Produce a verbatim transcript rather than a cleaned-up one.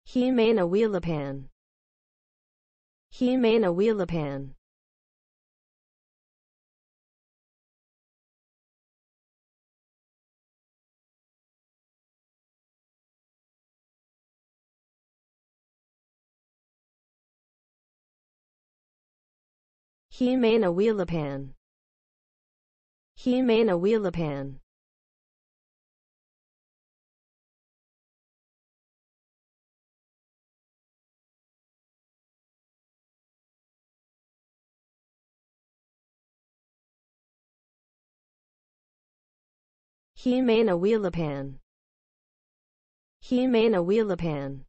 Himena Wheelapan. Himena Wheelapan. Himena Wheelapan. Himena Wheelapan. Himena Wheelapan. Himena Wheelapan.